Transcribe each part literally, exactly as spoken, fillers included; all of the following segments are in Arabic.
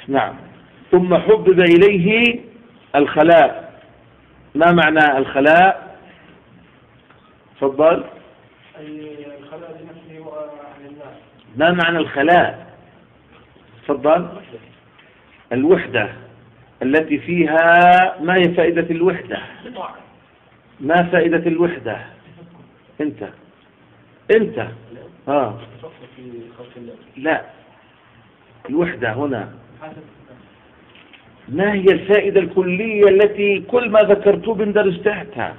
نعم. ثم حبب إليه الخلاء. ما معنى الخلاء؟ تفضل. الخلاء لنفسه وعن الناس. ما معنى الخلاء؟ تفضل. الوحدة التي فيها. ما هي فائدة الوحدة؟ ما فائدة الوحدة؟ انت انت ها لا، الوحدة هنا ما هي الفائدة الكلية التي كل ما ذكرته بندرج تحتها؟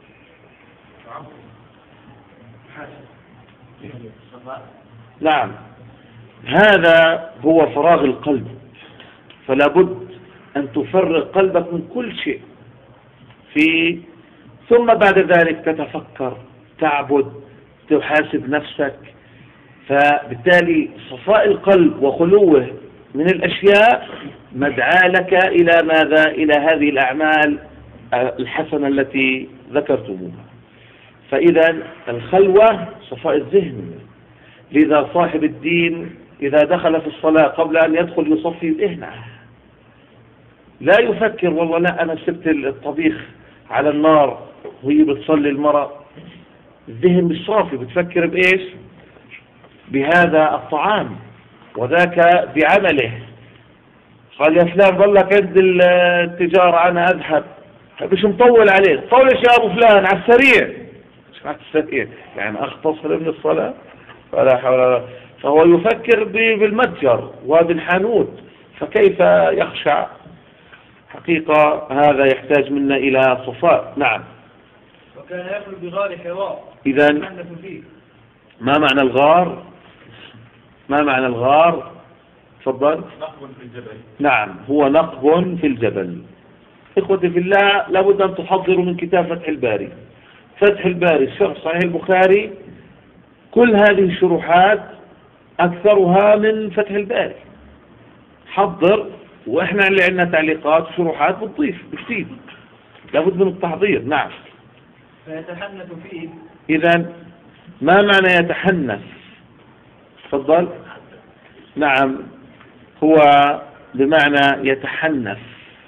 نعم، هذا هو فراغ القلب. فلا بد أن تفرغ قلبك من كل شيء في ثم بعد ذلك تتفكر، تعبد، تحاسب نفسك. فبالتالي صفاء القلب وخلوه من الأشياء مدعاة لك إلى ماذا؟ إلى هذه الأعمال الحسنة التي ذكرتموها. فإذا الخلوة صفاء الذهن. لذا صاحب الدين إذا دخل في الصلاة قبل أن يدخل يصفي ذهنه، لا يفكر والله لا أنا سبت الطبيخ على النار وهي بتصلي المرأة. الذهن مش صافي، بتفكر بإيش؟ بهذا الطعام وذاك بعمله. قال يا فلان ظلك عند التجارة أنا أذهب، مش مطول عليه. طولش يا أبو فلان على السريع، مش على السريع يعني أختصر من الصلاة ولا حول ولا. فهو يفكر بالمتجر وبالحانوت، فكيف يخشع؟ حقيقة هذا يحتاج منا إلى صفاء. نعم. وكان يأكل بغار حراء. إذا ما معنى الغار؟ ما معنى الغار؟ تفضل. نقب في الجبل. نعم، هو نقب في الجبل. إخوتي في الله، لابد أن تحضروا من كتاب فتح الباري. فتح الباري شرح صحيح البخاري، كل هذه الشروحات أكثرها من فتح الباري. حضر، وإحنا اللي عندنا تعليقات وشروحات بتضيف بجديد، لابد من التحضير. نعم. فيتحنث فيه. إذا ما معنى يتحنث؟ تفضل. نعم، هو بمعنى يتحنث،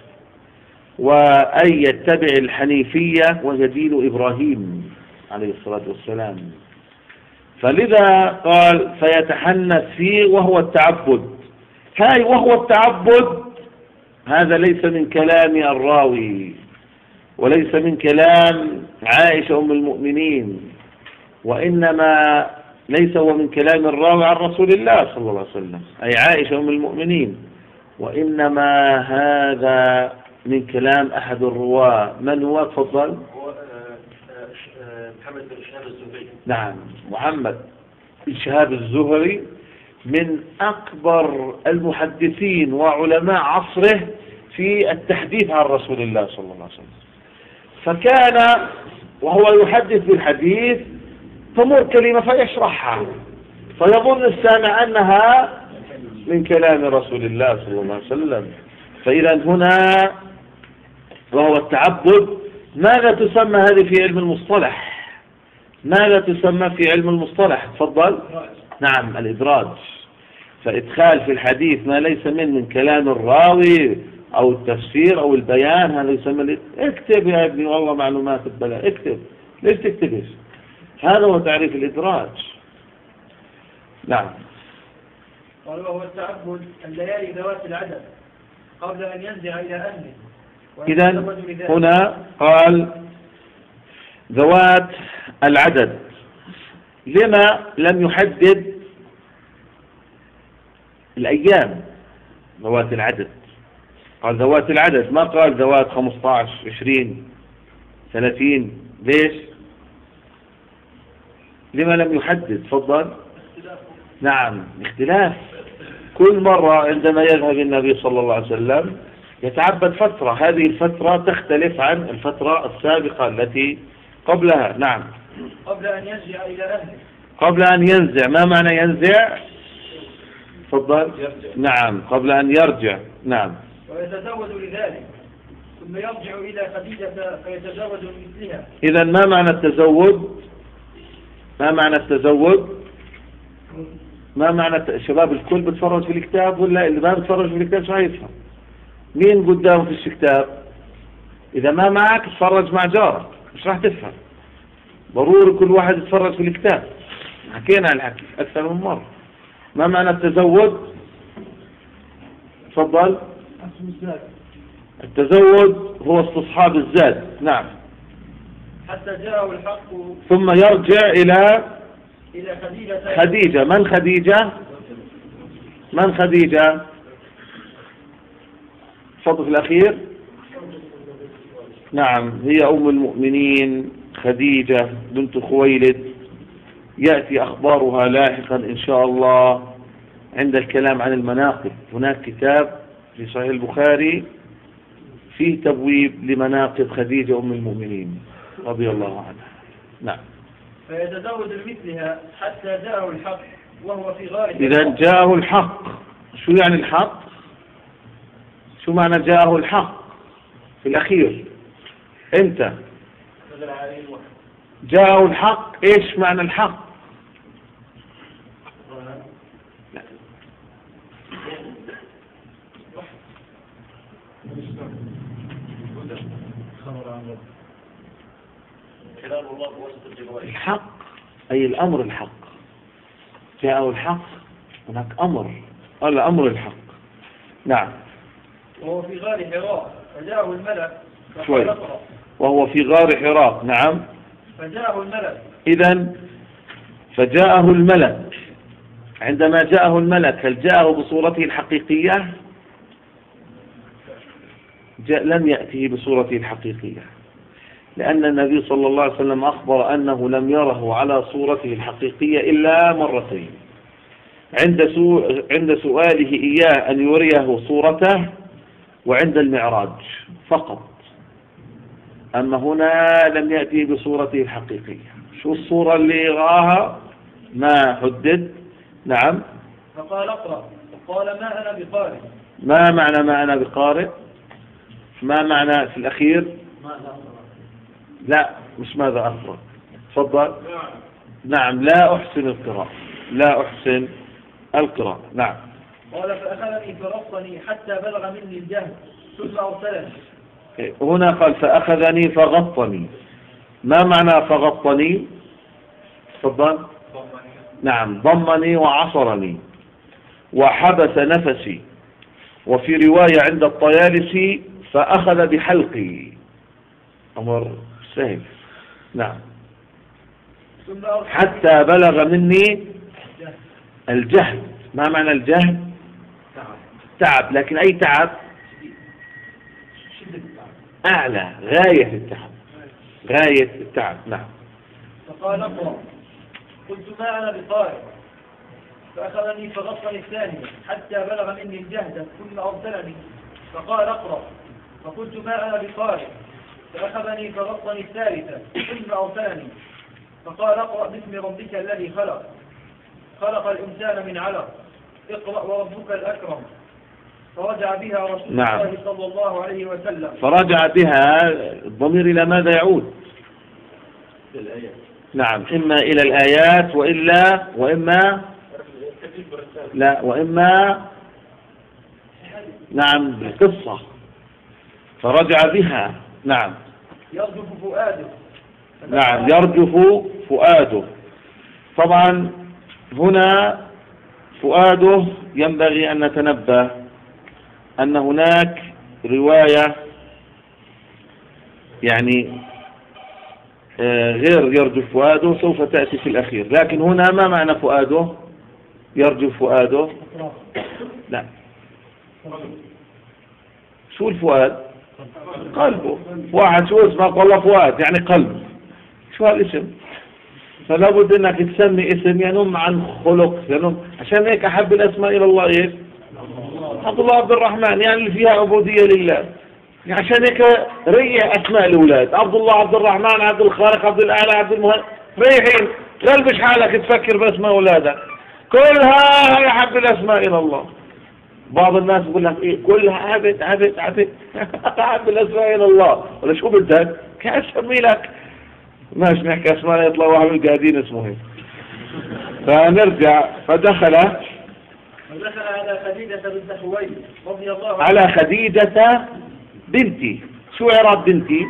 وأي يتبع الحنيفية وهي دين إبراهيم عليه الصلاة والسلام. فلذا قال فيتحنث فيه وهو التعبد. هاي وهو التعبد هذا ليس من كلام الراوي وليس من كلام عائشة أم المؤمنين، وإنما ليس هو من كلام الراوي عن رسول الله صلى الله عليه وسلم أي عائشة أم المؤمنين، وإنما هذا من كلام أحد الرواة. من هو؟ تفضل. محمد بن شهاب الزهري. نعم، محمد بن شهاب الزهري من أكبر المحدثين وعلماء عصره في التحديث عن رسول الله صلى الله عليه وسلم. فكان وهو يحدث بالحديث تمر كلمة فيشرحها فيظن السامع أنها من كلام رسول الله صلى الله عليه وسلم. فإذا هنا وهو التعبد. ماذا تسمى هذه في علم المصطلح؟ ماذا تسمى في علم المصطلح؟ تفضل. نعم، الإدراج. فإدخال في الحديث ما ليس من من كلام الراوي أو التفسير أو البيان، هذا يسمى. اكتب يا ابني والله معلومات البلاء، اكتب. ليش تكتبش؟ هذا هو تعريف الإدراج. نعم. قال وهو التعبد الليالي ذوات العدد قبل أن ينزع إلى أهله. إذن هنا قال ذوات العدد. لما لم يحدد الأيام ذوات العدد؟ قال ذوات العدد، ما قال ذوات خمسة عشر عشرين ثلاثين. ليش؟ لما لم يحدد؟ تفضل. نعم، اختلاف. كل مرة عندما يذهب النبي صلى الله عليه وسلم يتعبد فترة، هذه الفترة تختلف عن الفترة السابقة التي قبلها. نعم. قبل أن ينزع إلى أهله. قبل أن ينزع. ما معنى ينزع؟ تفضل. نعم، قبل أن يرجع. نعم. ويتزوج لذلك ثم يرجع إلى خديجة فيتزوج مثلها. إذا ما معنى التزوج؟ ما معنى التزوج؟ ما معنى شباب الكل بتفرج في الكتاب ولا اللي ما بتفرج في الكتاب شو هيفهم؟ مين قدامه في الكتاب؟ إذا ما معك تفرج مع جارك مش راح تفهم. ضروري كل واحد يتفرج في الكتاب. حكينا الحكي أكثر من مرة. ما معنى التزود؟ تفضل. التزود هو استصحاب الزاد. نعم. حتى جاءه الحق ثم يرجع إلى إلى خديجة. خديجة. من خديجة؟ من خديجة؟ الفضل في الأخير. نعم، هي أم المؤمنين خديجة بنت خويلد. يأتي أخبارها لاحقا إن شاء الله عند الكلام عن المناقب. هناك كتاب في صحيح البخاري فيه تبويب لمناقب خديجة أم المؤمنين رضي الله عنها. نعم. فيتزود بمثلها حتى جاءه الحق وهو في غار. إذا جاءه الحق، شو يعني الحق؟ شو معنى جاءه الحق في الأخير؟ أنت جاءه الحق، إيش معنى الحق؟ الحق أي الأمر الحق. جاءه الحق، هناك أمر، قال أمر الحق. نعم. وهو في غار حراء فجاءه الملك شوي. وهو في غار حراء. نعم. فجاءه الملك. إذن فجاءه الملك. عندما جاءه الملك هل جاءه بصورته الحقيقية؟ جاء لم يأته بصورته الحقيقية، لأن النبي صلى الله عليه وسلم أخبر أنه لم يره على صورته الحقيقية إلا مرتين، عند سو... عند سؤاله إياه أن يريه صورته، وعند المعراج فقط. أما هنا لم يأتي بصورته الحقيقية. شو الصورة اللي رآها؟ ما حدد. نعم. فقال اقرأ، قال ما أنا بقارئ. ما معنى ما أنا بقارئ؟ ما معنى في الأخير؟ لا، مش ماذا أقرأ. تفضل. نعم، لا أحسن القراءة. لا أحسن القراءة. نعم. قال فأخذني فرصني حتى بلغ مني الجهل ثم أرسلني. هنا قال فأخذني فغطني. ما معنى فغطني؟ تفضل. نعم، ضمني وعصرني وحبس نفسي. وفي رواية عند الطيالسي فأخذ بحلقي. أمر سهل. نعم. حتى بلغ مني الجهد. ما معنى الجهد؟ تعب. لكن أي تعب؟ أعلى، غاية التعب، غاية التعب. نعم. فقال اقرأ، قلت ما أنا بقارئ. فأخذني فغطني الثانية حتى بلغ مني الجهد ثم أرسلني. فقال اقرأ، فقلت ما أنا بقارئ. فأخذني فغطني الثالثة ثم أرسلني. فقال اقرأ باسم ربك الذي خلق خلق الإنسان من علق اقرأ وربك الأكرم. فرجع بها رسول نعم. الله صلى الله عليه وسلم. فرجع بها، الضمير إلى ماذا يعود؟ نعم، إما إلى الآيات وإلا وإما لا وإما نعم بالقصة. فرجع بها. نعم. يرجف فؤاده. نعم، يرجف فؤاده. طبعا هنا فؤاده ينبغي أن نتنبه أن هناك رواية يعني غير يرجف فؤاده سوف تأتي في الأخير. لكن هنا ما معنى فؤاده؟ يرجف فؤاده؟ لا. شو الفؤاد؟ قلبه. واحد شو اسمه؟ والله فؤاد يعني قلب. شو هالاسم؟ فلا بد انك تسمي اسم ينم عن خلق، ينم. عشان هيك احب الاسماء الى الله ايش؟ عبد الله عبد الرحمن، يعني اللي فيها عبودية لله. عشان هيك ريح اسماء الاولاد، عبد الله، عبد الرحمن، عبد الخالق، عبد الاعلى، عبد المهند. ريحين، غلبش حالك تفكر باسماء اولادك كلها. هي حب الاسماء الى الله. بعض الناس يقول لك ايه كلها عبد عبد عبد حب الاسماء الى الله. ولا شو بدك؟ كيف اسمي لك؟ ماشي نحكي اسماء يطلع واحد من القاعدين اسمه هيك. فنرجع. فدخل فدخل على خديجة بنت خويلد رضي الله عنها. على خديجة بنتي. شو إعراب بنتي؟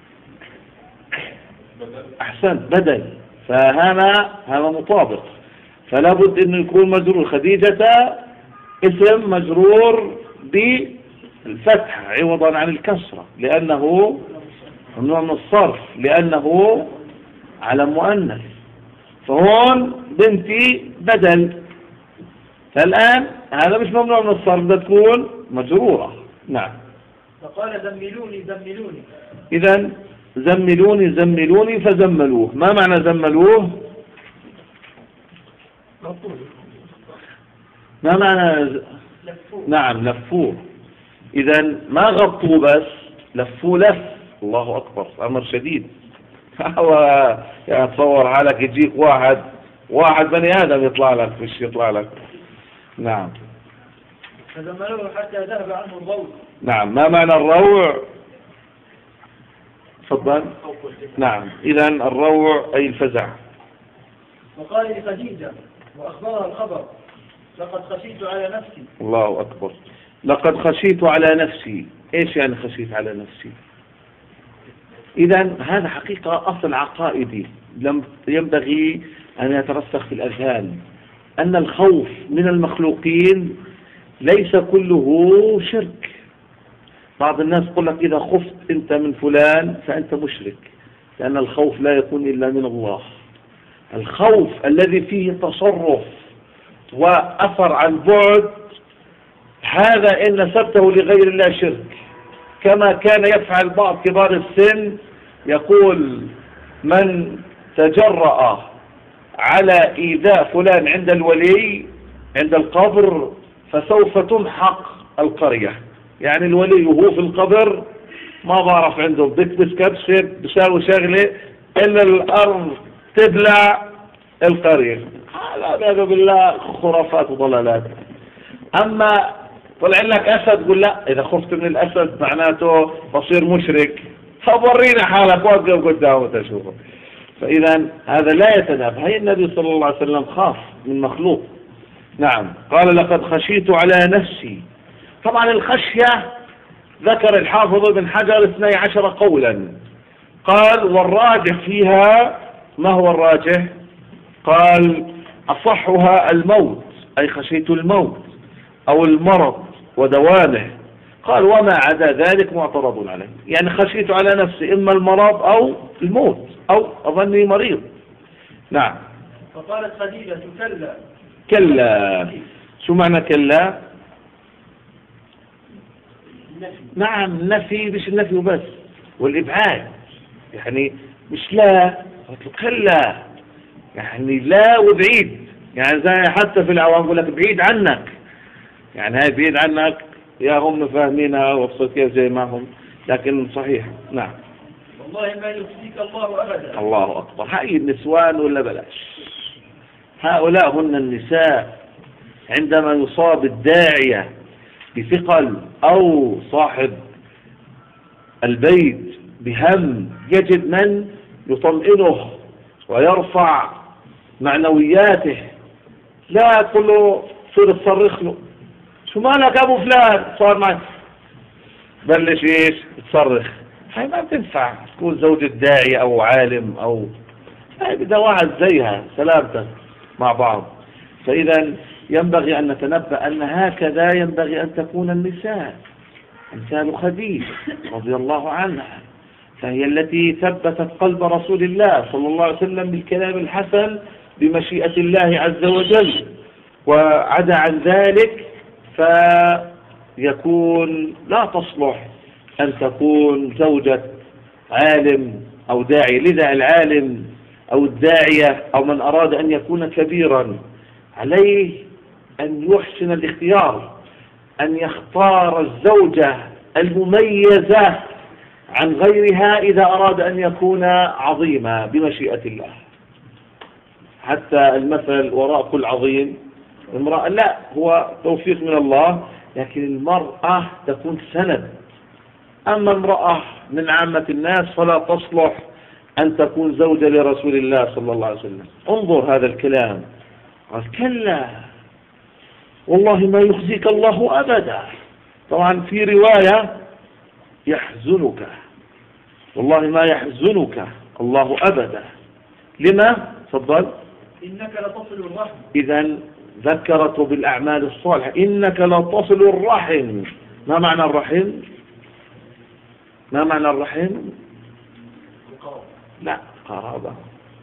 أحسنت، بدل. فهذا هذا مطابق، فلا بد أنه يكون مجرور. خديجة اسم مجرور بالفتح عوضا عن الكسرة، لأنه ممنوع من الصرف، لأنه على مؤنث. فهون بنتي بدل، فالآن هذا مش ممنوع من الصرف، بدها تكون مجرورة. نعم. فقال زملوني زملوني. إذا زملوني زملوني فزملوه. ما معنى زملوه؟ ما معنى ز... لفوه. نعم لفوه. إذا ما غطوا بس، لفوه لف. الله أكبر، أمر شديد. يعني تصور حالك يجيك واحد واحد بني آدم يطلع لك، مش يطلع لك. نعم. فزملوه حتى ذهب عنه الروع. نعم. ما معنى الروع؟ تفضل. نعم. إذا الروع أي الفزع. وقال لخديجة وأخبرها الخبر: لقد خشيت على نفسي. الله أكبر. لقد خشيت على نفسي. إيش يعني خشيت على نفسي؟ إذا هذا حقيقة أصل عقائدي لم ينبغي أن يترسخ في الأذهان، أن الخوف من المخلوقين ليس كله شرك. بعض الناس يقول لك إذا خفت أنت من فلان فأنت مشرك، لأن الخوف لا يكون إلا من الله. الخوف الذي فيه تصرف وأثر عن بعد، هذا إن نسبته لغير الله شرك، كما كان يفعل بعض كبار السن، يقول من تجرأ على إيذاء فلان عند الولي عند القبر فسوف تمحق القرية. يعني الولي وهو في القبر ما بعرف عنده بكبس كبسة بساوي شغلة إلا الأرض تبلع القرية. هذا بالله خرافات وضلالات. أما طلع لك أسد، قل لا، إذا خفت من الأسد معناته بصير مشرك. فورينا حالك، وقف قدامه تشوفه. فإذا هذا لا يتنافى. هي النبي صلى الله عليه وسلم خاف من مخلوق. نعم. قال لقد خشيت على نفسي. طبعا الخشية ذكر الحافظ ابن حجر اثني عشر قولا. قال والراجح فيها، ما هو الراجح؟ قال أصحها الموت، أي خشيت الموت أو المرض ودوامه. قال وما عدا ذلك معترض عليه. يعني خشيت على نفسي إما المرض أو الموت أو أظني مريض. نعم. فقالت خديجة كلا. كلا. شو معنى كلا؟ نعم نفي، مش النفي وبس، والإبعاد. يعني مش لا، كلا يعني لا وبعيد. يعني زي حتى في العوام يقول لك بعيد عنك، يعني هاي بعيد عنك، يا هم فاهمينها وابسط كيف زي ما هم، لكن صحيح. نعم. والله ما يخزيك الله أبدا. الله أكبر. هاي النسوان ولا بلاش، هؤلاء هن النساء. عندما يصاب الداعية بثقل أو صاحب البيت بهم، يجد من يطمئنه ويرفع معنوياته. لا تقول له صير تصرخ له شو مالك أبو فلان صار معي، بلش إيش تصرخ. هاي ما بتنفع تكون زوجة داعية أو عالم، أو هاي بدها واحد زيها سلامتك مع بعض. فإذا ينبغي أن نتنبأ أن هكذا ينبغي أن تكون النساء. أمثال خديجة رضي الله عنها، فهي التي ثبتت قلب رسول الله صلى الله عليه وسلم بالكلام الحسن بمشيئة الله عز وجل. وعدا عن ذلك فيكون لا تصلح أن تكون زوجة عالم أو داعية. لذا العالم أو الداعية أو من أراد أن يكون كبيرا عليه أن يحسن الاختيار، أن يختار الزوجة المميزة عن غيرها إذا أراد أن يكون عظيما بمشيئة الله. حتى المثل وراء كل عظيم امرأة، لا، هو توفيق من الله، لكن المرأة تكون سند. أما امرأة من عامة الناس فلا تصلح أن تكون زوجة لرسول الله صلى الله عليه وسلم. انظر هذا الكلام، قال كلا والله ما يخزيك الله أبدا. طبعا في رواية يحزنك، والله ما يحزنك الله أبدا. لما؟ تفضل. إنك لتصل الرحم. إذا ذكرته بالأعمال الصالحة، إنك لتصل الرحم. ما معنى الرحم؟ ما معنى الرحم؟ لا قرابة.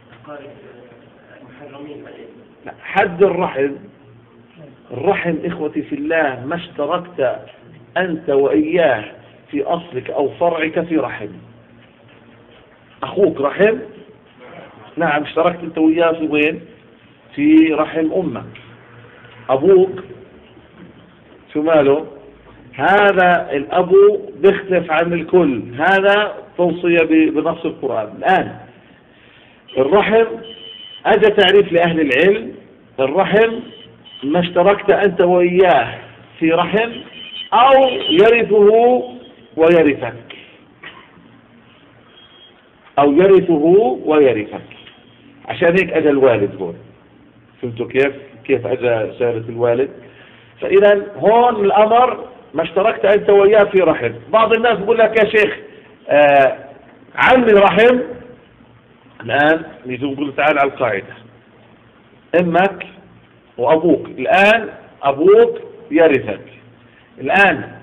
لا حد الرحم. الرحم إخوتي في الله ما اشتركت أنت وإياه في أصلك أو فرعك في رحم. أخوك رحم، نعم اشتركت أنت وإياه في وين؟ في رحم أمك. أبوك شو ماله؟ هذا الأبو بيختلف عن الكل، هذا توصية بنص القرآن. الآن الرحم أجا تعريف لأهل العلم، الرحم ما اشتركت أنت وإياه في رحم أو يرثه ويرثك، أو يرثه ويرثك. عشان هيك أجا الوالد هون. فهمتوا كيف؟ كيف أجا سيرة الوالد؟ فإذا هون الأمر ما اشتركت أنت وإياه في رحم. بعض الناس بيقول لك يا شيخ آه عمي رحم. الآن نيجي نقول تعال على القاعدة، أمك وأبوك. الآن أبوك يرثك. الآن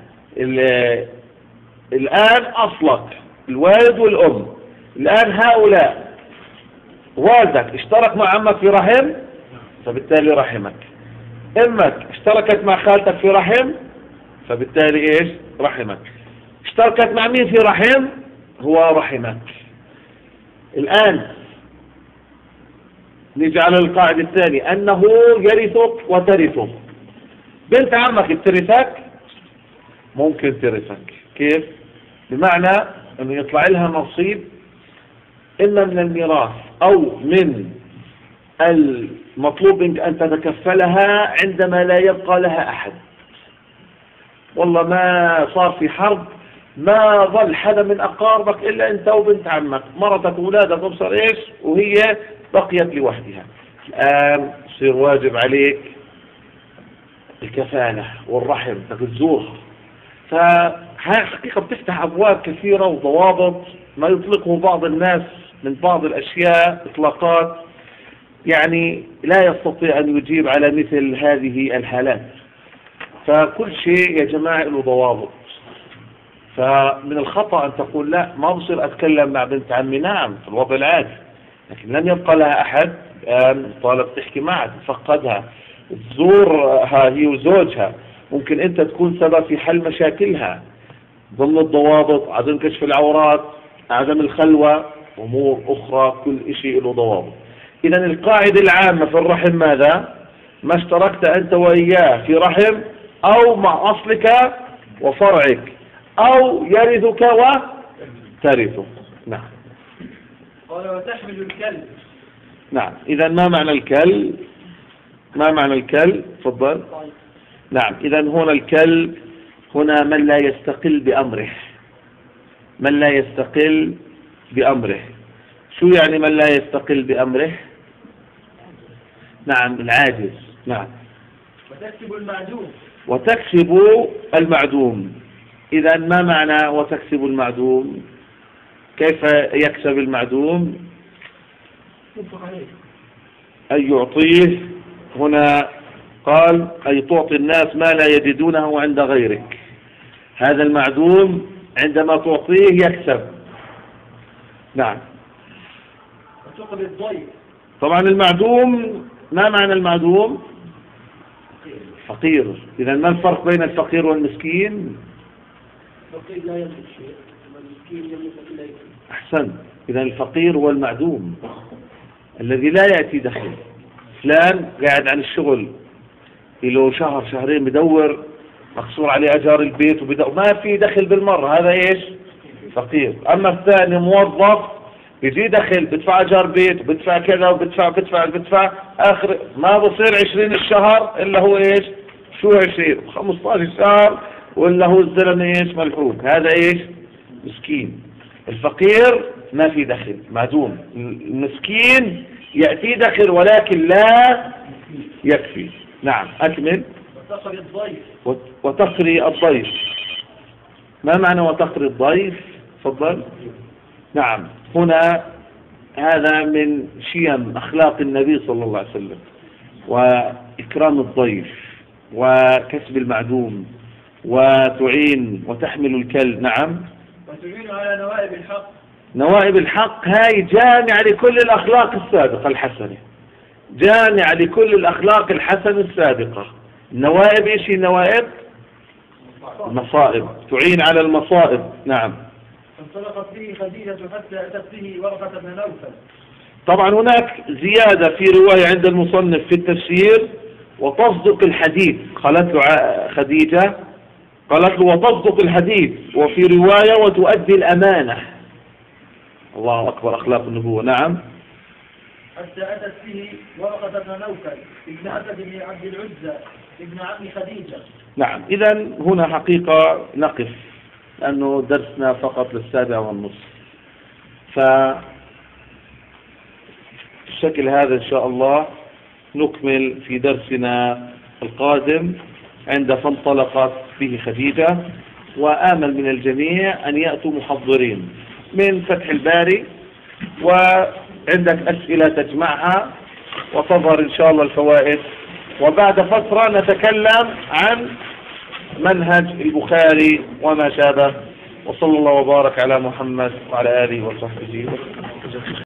الآن أصلك الوالد والأم. الآن هؤلاء والدك اشترك مع عمك في رحم فبالتالي رحمك. أمك اشتركت مع خالتك في رحم فبالتالي ايش؟ رحمك. اشتركت مع مين في رحم؟ هو رحمك. الآن نيجي على القاعدة الثانية، أنه يرثك وترثه. بنت عمك بترثك؟ ممكن ترثك. كيف؟ بمعنى أنه يطلع لها نصيب إما من الميراث أو من المطلوب منك أن تتكفلها عندما لا يبقى لها أحد. والله ما صار في حرب، ما ظل حدا من أقاربك إلا أنت وبنت عمك، مرتك وولادك وبصر إيش، وهي بقيت لوحدها. الآن يصير واجب عليك الكفالة والرحم تزورها. فهذه حقيقة بتفتح أبواب كثيرة وضوابط ما يطلقه بعض الناس من بعض الأشياء إطلاقات يعني لا يستطيع أن يجيب على مثل هذه الحالات. فكل شيء يا جماعة له ضوابط. فمن الخطأ أن تقول لا ما بصير أتكلم مع بنت عمي. نعم في الوضع العادي، لكن لم يبقى لها أحد. الآن طالب تحكي معها، تفقدها، تزورها هي وزوجها، ممكن أنت تكون سبب في حل مشاكلها ضمن الضوابط، عدم كشف العورات، عدم الخلوة، أمور أخرى. كل شيء له ضوابط. إذا القاعدة العامة في الرحم ماذا؟ ما اشتركت أنت وإياه في رحم أو مع أصلك وفرعك أو يرثك وترثك. نعم. قال وتحمل الكلب. نعم. إذا ما معنى الكلب؟ ما معنى الكلب؟ تفضل. نعم. إذا هنا الكلب هنا من لا يستقل بأمره، من لا يستقل بأمره. شو يعني من لا يستقل بأمره؟ نعم العاجز. نعم. وتكسب المعدوم. وتكسب المعدوم. إذا ما معنى وتكسب المعدوم؟ كيف يكسب المعدوم؟ أن يعطيه. هنا قال أي تعطي الناس ما لا يجدونه عند غيرك. هذا المعدوم عندما تعطيه يكسب. نعم. وتقضي الضيف. طبعا المعدوم ما معنى المعدوم؟ فقير. إذا ما الفرق بين الفقير والمسكين؟ الفقير لا يملك شيء والمسكين يملك إلا يكفي. أحسن. إذا الفقير هو المعدوم الذي لا يأتي دخل. فلان قاعد عن الشغل له شهر شهرين بدور، مقصور عليه أجار البيت وبدور، ما في دخل بالمرة، هذا إيش؟ فقير. أما الثاني موظف بيجي دخل، بدفع أجار بيت وبدفع كذا وبدفع بدفع بدفع آخر ما بصير عشرين الشهر إلا هو إيش؟ شو عشرين؟ خمسطاشر شهر ولا هو الزلمة إيش؟ ملحوق. هذا إيش؟ مسكين. الفقير ما في دخل، معدوم. المسكين يأتي دخل ولكن لا يكفي. نعم أكمل. وتقري الضيف. وتقري الضيف. ما معنى وتقري الضيف؟ تفضل. نعم هنا هذا من شيم أخلاق النبي صلى الله عليه وسلم، وإكرام الضيف وكسب المعدوم وتعين وتحمل الكل. نعم. وتعين على نوائب الحق. نوائب الحق هاي جامع لكل الأخلاق السابقة الحسنة، جامع لكل الأخلاق الحسنة السابقة. النوائب إيش النوائب؟ المصائب، تعين على المصائب. نعم. فانطلقت به خديجة حتى أتت به ورقة بن نوفل. طبعا هناك زيادة في رواية عند المصنف في التفسير، وتصدق الحديث. قالت له خديجة قالت له وتصدق الحديث، وفي رواية وتؤدي الأمانة. الله أكبر أخلاق النبوة. نعم. حتى أتت به ورقة بن نوفل ابن أسد بن عبد العزى ابن عم خديجة. نعم. إذا هنا حقيقة نقف، لأنه درسنا فقط للسابع والنصف، فالشكل هذا إن شاء الله نكمل في درسنا القادم عند فانطلقت به خديجة. وآمل من الجميع أن يأتوا محضرين من فتح الباري، وعندك أسئلة تجمعها وتظهر إن شاء الله الفوائد. وبعد فترة نتكلم عن منهج البخاري وما شابه. وصلى الله وبارك على محمد وعلى آله وصحبه وسلم.